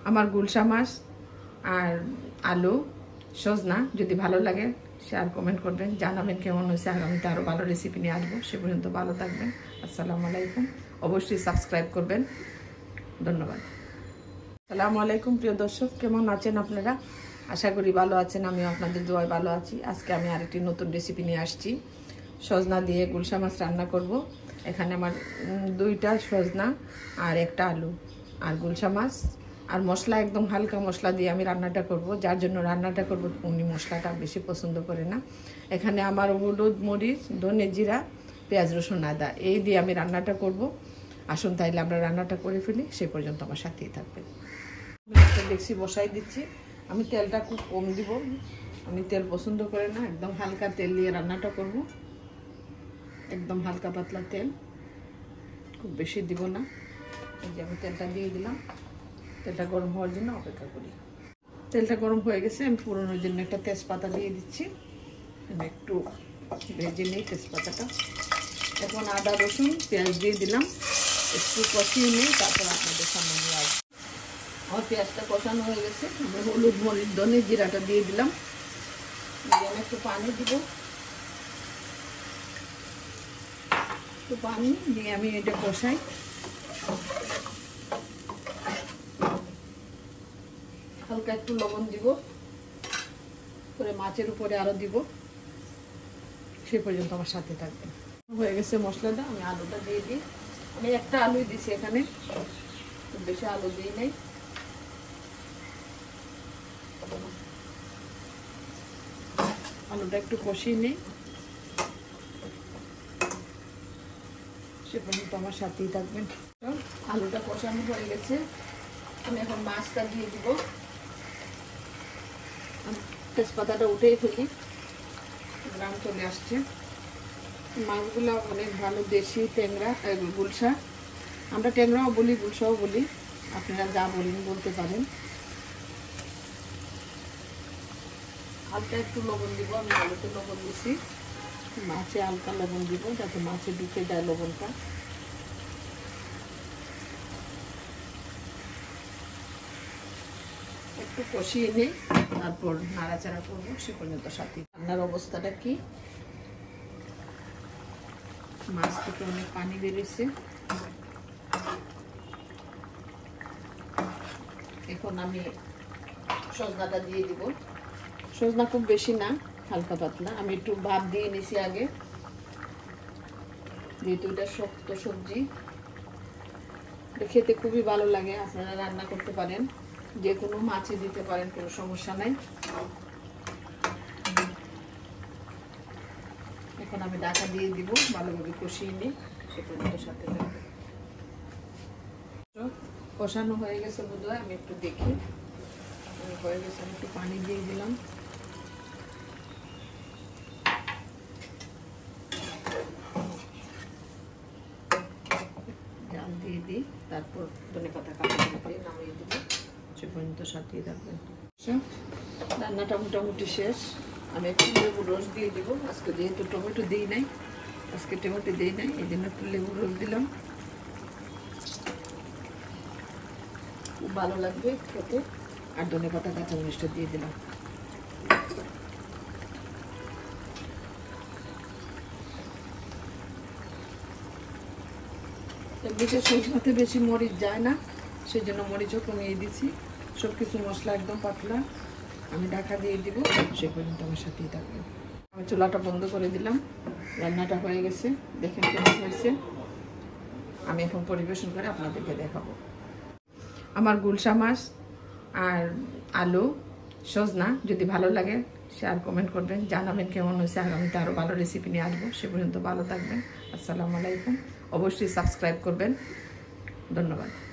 আমার গুলশা মাছ আর আলু সজনা যদি ভালো লাগে শেয়ার কমেন্ট করবেন, জানাবেন কেমন হয়েছে। আগামীতে আরও ভালো রেসিপি নিয়ে আসবো। সে পর্যন্ত ভালো থাকবেন। আসসালামু আলাইকুম। অবশ্যই সাবস্ক্রাইব করবেন। ধন্যবাদ। আসসালামু আলাইকুম প্রিয় দর্শক, কেমন আছেন আপনারা? আশা করি ভালো আছেন। আমিও আপনাদের দোয়ায় ভালো আছি। আজকে আমি আরেকটি নতুন রেসিপি নিয়ে আসছি। সজনা দিয়ে গুলশা মাছ রান্না করব। এখানে আমার 2টা সজনা আর 1টা আলু আর গুলশা মাছ আর মশলা, একদম হালকা মশলা দিয়ে আমি রান্নাটা করব। যার জন্য রান্নাটা করব উনি মশলাটা বেশি পছন্দ করে না। এখানে আমার হলুদ, মরিচ, ধনে, জিরা, পেঁয়াজ, রসুন, আদা এই দিয়ে আমি রান্নাটা করব। আসুন তাইলে আমরা রান্নাটা করে ফেলি। সে পর্যন্ত আমার সাথেই থাকবেন। একটা ডেকচি বসাই দিচ্ছি। আমি তেলটা খুব কম দিব, আমি তেল পছন্দ করে না। একদম হালকা তেল দিয়ে রান্নাটা করব। একদম হালকা পাতলা তেল, খুব বেশি দিব না। এই যে আমি তেলটা দিয়ে দিলাম। তেলটা গরম হওয়ার জন্য অপেক্ষা করি। তেলটা গরম হয়ে গেছে। আমি ফোড়নের জন্য একটা তেজপাতা দিয়ে দিচ্ছি। আমি একটু ভেজে নিই তেজপাতাটা। এখন আদা, রসুন, পেঁয়াজ দিয়ে দিলাম। একটু কষিয়ে নিই, তারপর আপনাদের সামনে নিয়ে আসবো। আমার পেঁয়াজটা কষানো হয়ে গেছে। আমি হলুদ, মরিচ, ধনে, জিরাটা দিয়ে দিলাম। আমি একটু পানি দিব। একটু পানি দিয়ে আমি এটা কষাই। হালকা একটু লবণ দিব, করে মাছের উপরে আরো দিব। সে পর্যন্ত আমার সাথে থাকবে। হয়ে গেছে মশলাটা। আমি আলুটা দিয়ে দিই। আমি একটা আলুই দিছি এখানে, খুব বেশি আলু দিই নাই। আলুটা একটু কষিয়ে নিই, সে পর্যন্ত আমার সাথেই থাকবেন। আলুটা কষানো হয়ে গেছে। আমি এখন মাছটা দিয়ে দিব। তেজপাতাটা উঠেই ফেলি, গ্রাম চলে আসছে। মাছগুলো অনেক ভালো, দেশি ট্যাংরা, গুলশা। আমরা ট্যাংরাও বলি, গুলশাও বলি, আপনারা যা বলেন বলতে পারেন। হালকা একটু লবণ দিব। আমি আলুতে লবণ দিছি, মাছে হালকা লবণ দিব যাতে মাছে ঢুকে যায় লবণটা। একটু কষিয়ে নিই, তারপর নাড়াচাড়া করবো। সে পর্যন্ত সাথে। রান্নার অবস্থাটা কি, মাছ থেকে অনেক পানি বেরিয়েছে। এখন আমি সজনাটা দিয়ে দিব। সজনা খুব বেশি না, হালকা পাতলা। আমি একটু ভাত দিয়ে নিছি আগে, যেহেতু এটা শক্ত সবজি। এটা খেতে খুবই ভালো লাগে। আপনারা রান্না করতে পারেন, যে কোনো মাছে দিতে পারেন, কোনো সমস্যা নাই। এখন আমি ঢাকা দিয়ে দিব, ভালোভাবে কষিয়ে নিই। সে পর্যন্ত সাথে থাকবে। কষানো হয়ে গেছে বোধহয়, আমি একটু দেখি। হয়ে গেছে, আমি একটু পানি দিয়ে দিলাম। জাল দিয়ে দিই, তারপর ধনেপাতা কাটিয়ে নামিয়ে দিব। সে পর্যন্ত সাথেই থাকবেন। রান্নাটা মোটামুটি শেষ। আমি একটু লেবুর রস দিয়ে দিব। আজকে যেহেতু টমেটো দিই নাই, আজকে টমেটো দিই নাই, এই জন্য একটু লেবুর রস দিলাম। খুব ভালো লাগবে খেতে। আর ধনেপাতা, কাঁচামরিচটা দিয়ে দিলাম। এমনিতে সজনাতে বেশি মরিচ যায় না, সেই জন্য মরিচও কমিয়ে দিচ্ছি। সব কিছু মশলা একদম পাতলা। আমি ঢাকা দিয়ে দিব। সে পর্যন্ত আমার সাথেই থাকবে। আমি চুলাটা বন্ধ করে দিলাম। রান্নাটা হয়ে গেছে, দেখেন কেমন হয়েছে। আমি এখন পরিবেশন করে আপনাদেরকে দেখাবো। আমার গুলশা মাছ আর আলু সজনা যদি ভালো লাগে শেয়ার কমেন্ট করবেন, জানাবেন কেমন হয়েছে। আগামীতে আরও ভালো রেসিপি নিয়ে আসবো। সে পর্যন্ত ভালো থাকবেন। আসসালামু আলাইকুম। অবশ্যই সাবস্ক্রাইব করবেন। ধন্যবাদ।